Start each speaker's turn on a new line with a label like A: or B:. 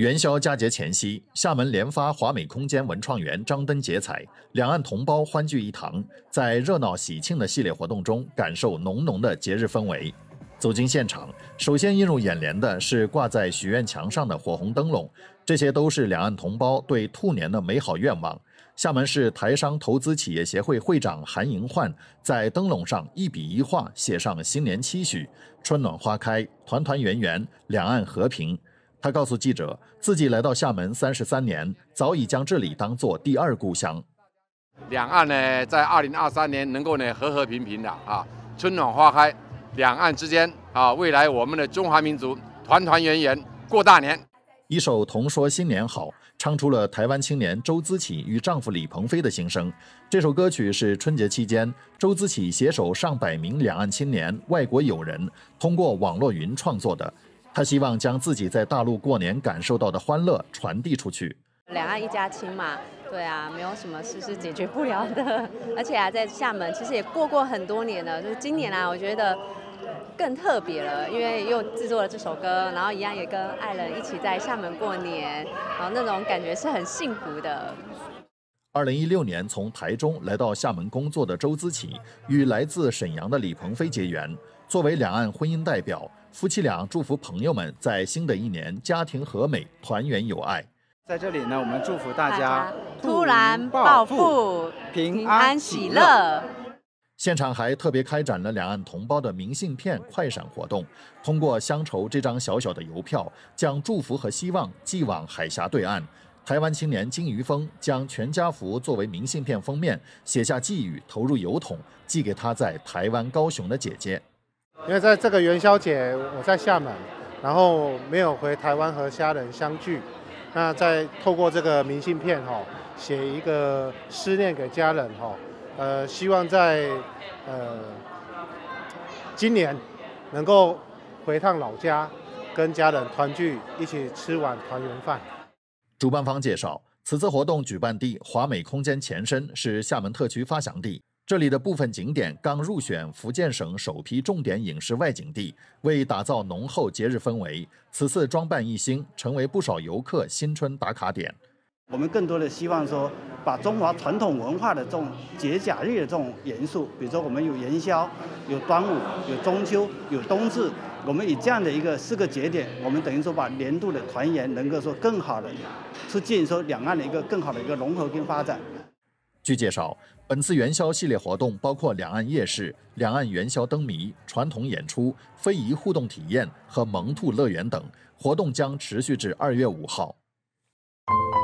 A: 元宵佳节前夕，厦门联发华美空间文创园张灯结彩，两岸同胞欢聚一堂，在热闹喜庆的系列活动中，感受浓浓的节日氛围。走进现场，首先映入眼帘的是挂在许愿墙上的火红灯笼，这些都是两岸同胞对兔年的美好愿望。厦门市台商投资企业协会会长韩银焕在灯笼上一笔一画写上新年期许：春暖花开，团团圆圆，两岸和平。他告诉记者，自己来到厦门33年，早已将这里当作第二故乡。
B: 两岸呢，在2023年能够呢和和平平的春暖花开，两岸之间未来我们的中华民族团团圆圆过大年。
A: 一首《同说新年好》唱出了台湾青年周姿琪与丈夫李鹏飞的心声。这首歌曲是春节期间周姿琪携手上百名两岸青年、外国友人，通过网络云创作的。他希望将自己在大陆过年感受到的欢乐传递出去。
C: 两岸一家亲嘛，对啊，没有什么事是解决不了的。而且在厦门其实也过很多年了，就是今年我觉得更特别了，因为又制作了这首歌，然后一样也跟爱人一起在厦门过年，然后那种感觉是很幸福的。
A: 2016年从台中来到厦门工作的周姿琪，与来自沈阳的李鹏飞结缘。作为两岸婚姻代表，夫妻俩祝福朋友们在新的一年家庭和美，团圆有爱。
D: 在这里呢，我们祝福大家
C: 突然暴富，平安喜乐。
A: 现场还特别开展了两岸同胞的明信片快闪活动，通过乡筹这张小小的邮票，将祝福和希望寄往海峡对岸。台湾青年金于峰将全家福作为明信片封面，写下寄语，投入邮筒，寄给他在台湾高雄的姐姐。
E: 因为在这个元宵节，我在厦门，然后没有回台湾和家人相聚。那再透过这个明信片写一个思念给家人希望在今年能够回趟老家，跟家人团聚，一起吃碗团圆饭。
A: 主办方介绍，此次活动举办地华美空间前身是厦门特区发祥地，这里的部分景点刚入选福建省首批重点影视外景地，为打造浓厚节日氛围，此次装扮一新，成为不少游客新春打卡点。
D: 我们更多的希望说，把中华传统文化的这种节假日的这种元素，比如说我们有元宵、有端午、有中秋、有冬至，我们以这样的一个4个节点，我们等于说把年度的团圆能够说更好的促进说两岸的一个更好的一个融合跟发展。
A: 据介绍，本次元宵系列活动包括两岸夜市、两岸元宵灯谜、传统演出、非遗互动体验和萌兔乐园等，活动将持续至2月5号。